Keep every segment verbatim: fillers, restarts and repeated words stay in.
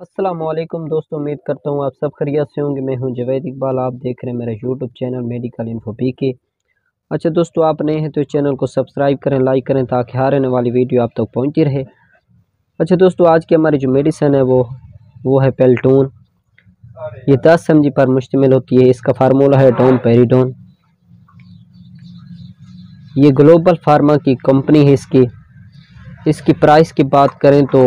अस्सलामुअलैकुम दोस्तों, उम्मीद करता हूँ आप सब खैरियत से होंगे। मैं हूँ जवेद इकबाल, आप देख रहे हैं मेरा YouTube channel medical info P K. अच्छा दोस्तों, आप नए हैं तो इस चैनल को सब्सक्राइब करें, लाइक करें ताकि हर आने वाली वीडियो आप तक पहुँचती रहे। अच्छा दोस्तों, आज की हमारी जो मेडिसिन है वो वो है पेल्टोन। ये दस एम जी पर मुश्तमिल होती है। इसका फार्मूला है डोम पेरिडोन। ये ग्लोबल फार्मा की कंपनी है। इसकी इसकी प्राइस की बात करें तो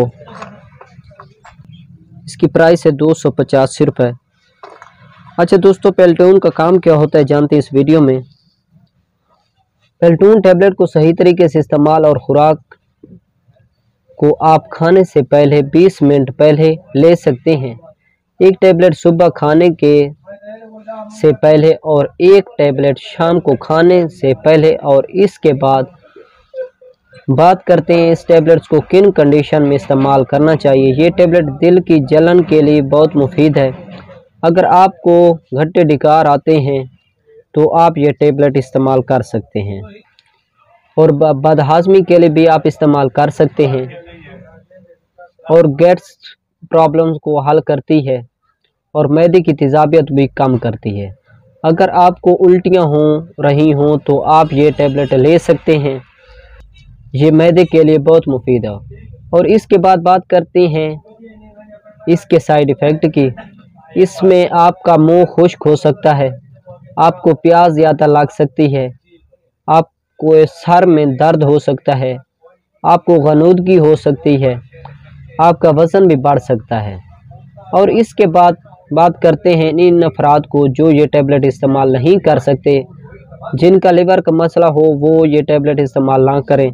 इसकी प्राइस है दो सौ पचासी रुपये। अच्छा दोस्तों, पेल्टोन का काम क्या होता है जानते हैं इस वीडियो में। पेल्टोन टैबलेट को सही तरीके से इस्तेमाल और खुराक को आप खाने से पहले बीस मिनट पहले ले सकते हैं। एक टैबलेट सुबह खाने के से पहले और एक टैबलेट शाम को खाने से पहले और इसके बाद। बात करते हैं इस टैबलेट्स को किन कंडीशन में इस्तेमाल करना चाहिए। ये टैबलेट दिल की जलन के लिए बहुत मुफीद है। अगर आपको घट्टे डिकार आते हैं तो आप ये टैबलेट इस्तेमाल कर सकते हैं, और बदहाज़मी के लिए भी आप इस्तेमाल कर सकते हैं, और गैस प्रॉब्लम्स को हल करती है और मैदे की तेज़ाबियत भी कम करती है। अगर आपको उल्टियाँ हो रही हों तो आप ये टैबलेट ले सकते हैं। ये मैदे के लिए बहुत मुफीद है। और इसके बाद बात करते हैं इसके साइड इफ़ेक्ट की। इसमें आपका मुंह खुश्क हो सकता है, आपको प्यास ज़्यादा लग सकती है, आपको सर में दर्द हो सकता है, आपको गनुदगी हो सकती है, आपका वज़न भी बढ़ सकता है। और इसके बाद बात करते हैं इन अफराद को जो ये टैबलेट इस्तेमाल नहीं कर सकते। जिनका लिवर का मसला हो वो ये टैबलेट इस्तेमाल ना करें।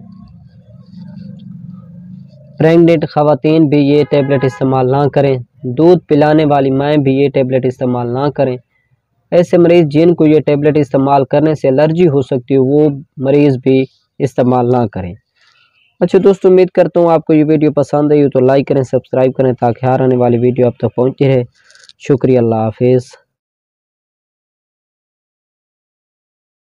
प्रेग्नेंट ख़वातीन भी ये टैबलेट इस्तेमाल ना करें। दूध पिलाने वाली माएँ भी ये टैबलेट इस्तेमाल ना करें। ऐसे मरीज़ जिनको ये टैबलेट इस्तेमाल करने से एलर्जी हो सकती है वो मरीज़ भी इस्तेमाल ना करें। अच्छा दोस्तों, उम्मीद करता हूँ आपको ये वीडियो पसंद आई हो तो लाइक करें, सब्सक्राइब करें ताकि हर आने वाली वीडियो आप तक पहुँचती रहे। शुक्रिया, अल्लाह हाफिज़।